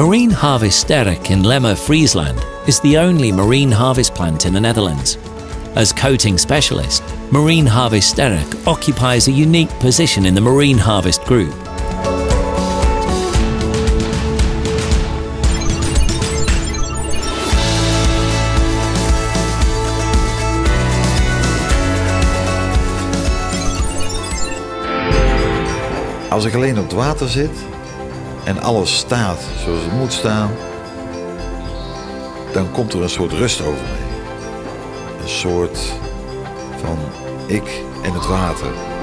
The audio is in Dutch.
Marine Harvest Sterk in Lemmer, Friesland is the only marine harvest plant in the Netherlands. As coating specialist, Marine Harvest Sterk occupies a unique position in the Marine Harvest Group. Als ik alleen op het water zit en alles staat zoals het moet staan, dan komt er een soort rust over mij. Een soort van ik en het water.